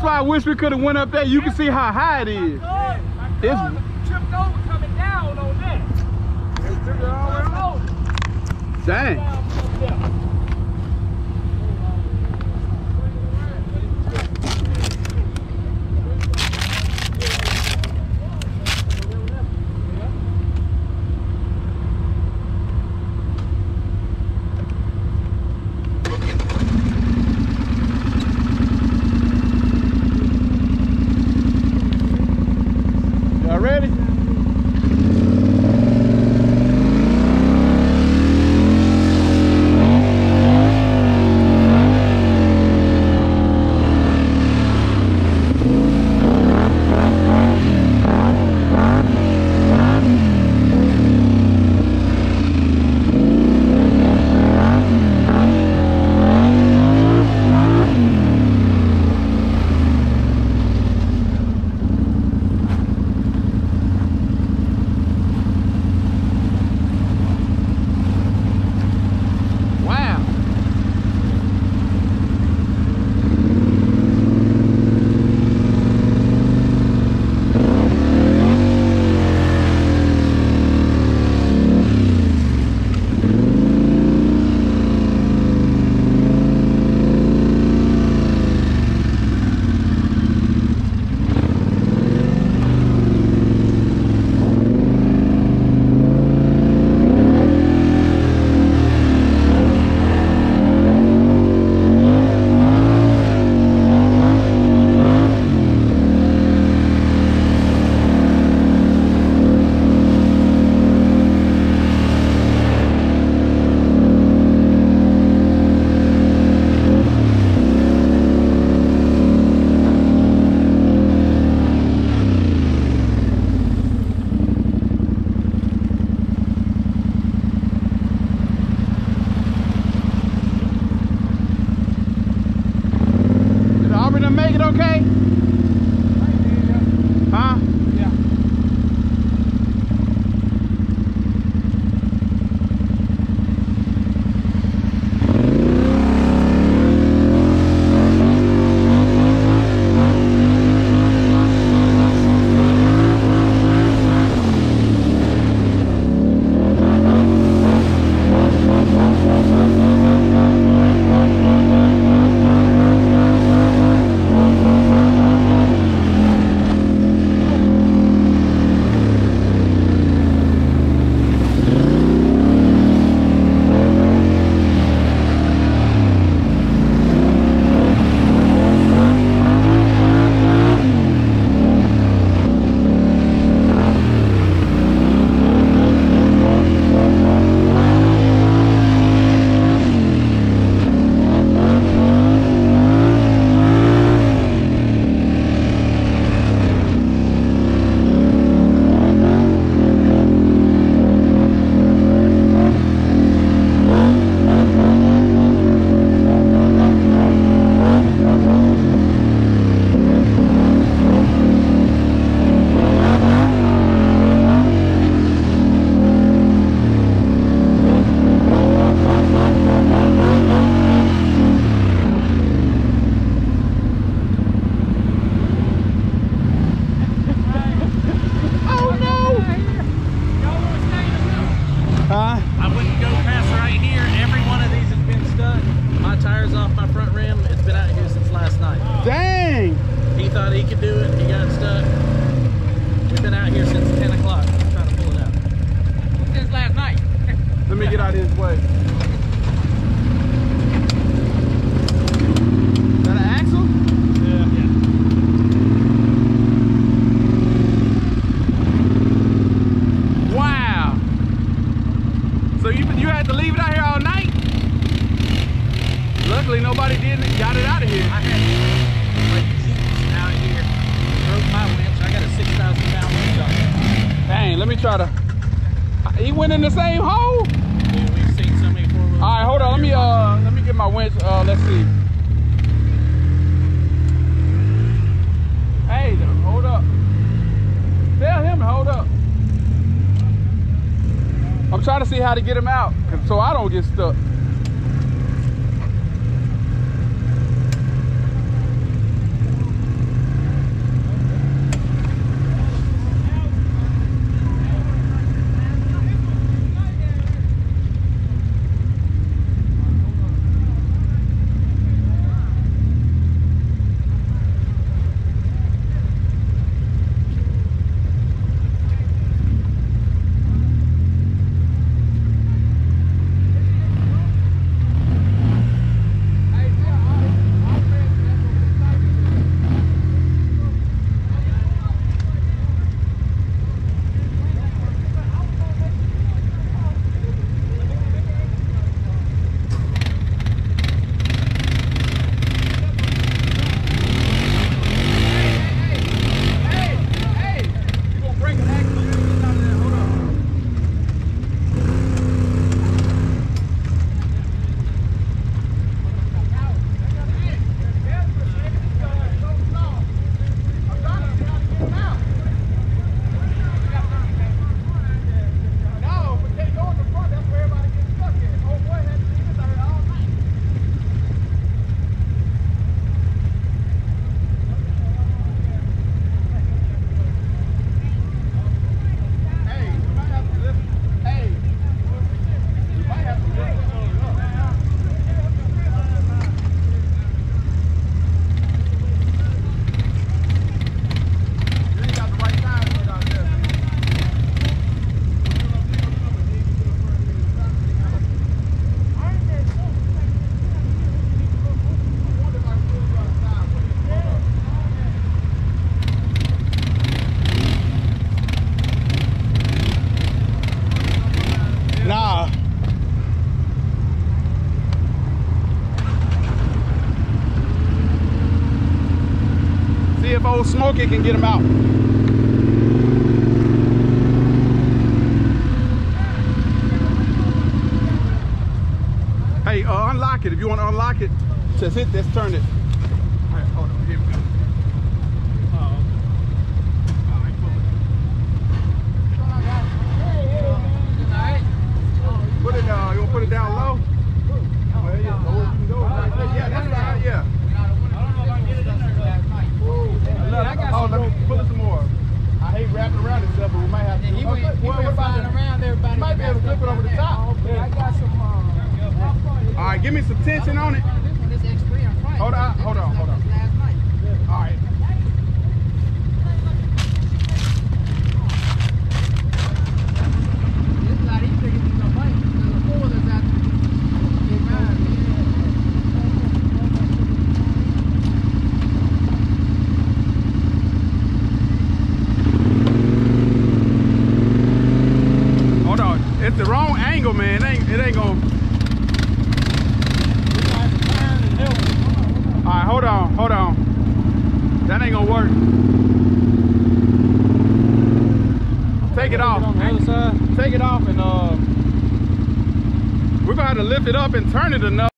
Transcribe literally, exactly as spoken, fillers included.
why I wish we could have went up there. You can see how high it is. It's tripped over coming down on that. dang. Y'all ready? Make it okay? Huh? Yeah. Luckily nobody did it, got it out of here. I had like jeeps out here. Broke my winch. I got a six thousand pound winch on it. Dang, let me try to. He went in the same hole? Dude, we've seen so many four-wheelers. All right, hold on. Let me uh, let me get my winch. Uh, let's see. Hey, hold up. Tell him to hold up. I'm trying to see how to get him out, so I don't get stuck. it can get him out. Hey, uh, unlock it. If you want to unlock it, just hit this, turn it. All right, hold on, here we go. Oh, all right, pull it. Put it down. You want to put it down low? Well, yeah, lower you can go. Yeah, that's right, yeah. Oh, let me pull it some more. I hate wrapping around this stuff, but we might have to. Yeah, he went, he what, went what about flying that? around everybody. Might be able to flip it over the top. Yeah, I got some. Uh, All right, give me some tension on it. This one, this X three on front. Hold on, hold on, hold on. Last night. All right. This is a lot easier to get these on bike. There's a four that's out there. Get mine. Hold on. It's the wrong angle, man. It ain't, it ain't gonna. All right, hold on, hold on. That ain't gonna work. Take it off. On the other side. Take it off, and uh, we're gonna have to lift it up and turn it enough.